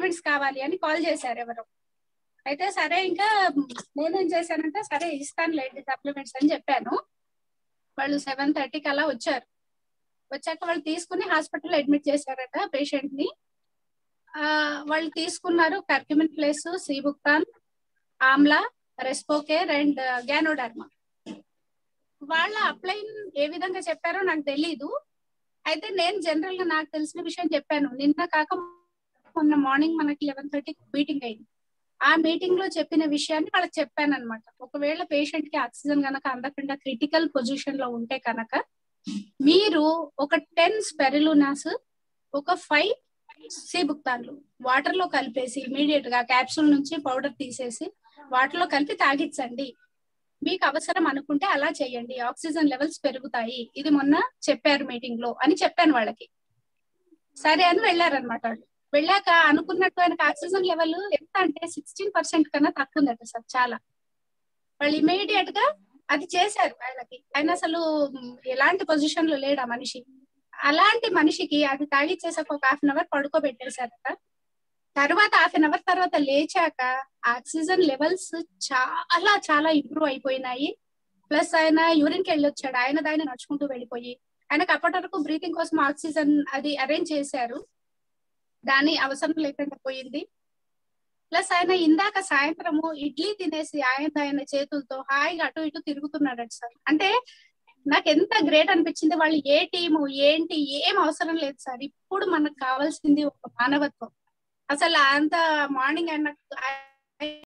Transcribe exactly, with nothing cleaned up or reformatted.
Supplements కావాలి అని call చేశారు ఎవరు. అయితే సరే ఇంకా నేనేం చేశానంటే సరే ఇస్తాను లేండి సప్లిమెంట్స్ అని చెప్పాను. వాళ్ళు సెవెన్ థర్టీకి అలా వచ్చారు. వచ్చాక వాళ్ళు తీసుకుని హాస్పిటల్ అడ్మిట్ చేశారట పేషెంట్ ని. ఆ వాళ్ళు తీసుకున్నారు curcumin plus, seabuckthorn, amla, Respocare and ganoderma. వాళ్ళ అప్లైన్ ఏ విధంగా చెప్పారో నాకు తెలీదు. అయితే నేను జనరల్ గా నాకు తెలిసిన విషయం చెప్పాను. నిన్న కాక మొన్న మార్నింగ్ మనకి లెవెన్ థర్టీకి మీటింగ్ అయింది. ఆ మీటింగ్ లో చెప్పిన విషయాన్ని వాళ్ళకి చెప్పాను అనమాట. ఒకవేళ పేషెంట్ కి ఆక్సిజన్ కనుక అందకుండా క్రిటికల్ పొజిషన్ లో ఉంటే కనుక మీరు ఒక టెన్ స్పెరిలునాస్, ఒక ఫైవ్ సీబుక్తాన్లు వాటర్ లో కలిపేసి ఇమీడియట్ గా క్యాప్సూల్ నుంచి పౌడర్ తీసేసి వాటర్ లో కలిపి తాగించండి. మీకు అవసరం అనుకుంటే అలా చేయండి, ఆక్సిజన్ లెవెల్స్ పెరుగుతాయి. ఇది మొన్న చెప్పారు మీటింగ్ లో అని చెప్పాను వాళ్ళకి. సరే అని వెళ్ళారనమాట. వాళ్ళు వెళ్ళాక అనుకున్నట్టు ఆయనకు ఆక్సిజన్ లెవెల్ ఎంత అంటే సిక్స్టీన్ పర్సెంట్ కన్నా తక్కువ ఉందట సార్. చాలా వాళ్ళు ఇమీడియట్ గా అది చేశారు ఆయనకి. ఆయన అసలు ఎలాంటి పొజిషన్ లో లేడు ఆ మనిషి. అలాంటి మనిషికి అది తాగిచ్చేసాక ఒక హాఫ్ అన్ అవర్ పడుకోబెట్టేశారట. తర్వాత హాఫ్ అన్ అవర్ తర్వాత లేచాక ఆక్సిజన్ లెవెల్స్ చాలా చాలా ఇంప్రూవ్ అయిపోయినాయి. ప్లస్ ఆయన యూరిన్ కి వెళ్ళొచ్చాడు, ఆయన దాన్ని నడుచుకుంటూ వెళ్ళిపోయి. ఆయనకు అప్పటి వరకు బ్రీతింగ్ కోసం ఆక్సిజన్ అది అరేంజ్ చేశారు, దాని అవసరం లేకుండా పోయింది. ప్లస్ ఆయన ఇందాక సాయంత్రము ఇడ్లీ తినేసి ఆయన ఆయన చేతులతో హాయిగా అటు ఇటు తిరుగుతున్నాడట సార్. అంటే నాకు ఎంత గ్రేట్ అనిపించింది. వాళ్ళు ఏ టీము ఏంటి ఏం అవసరం లేదు సార్. ఇప్పుడు మనకు కావాల్సింది ఒక మానవత్వం. అసలు అంత మార్నింగ్ ఆయన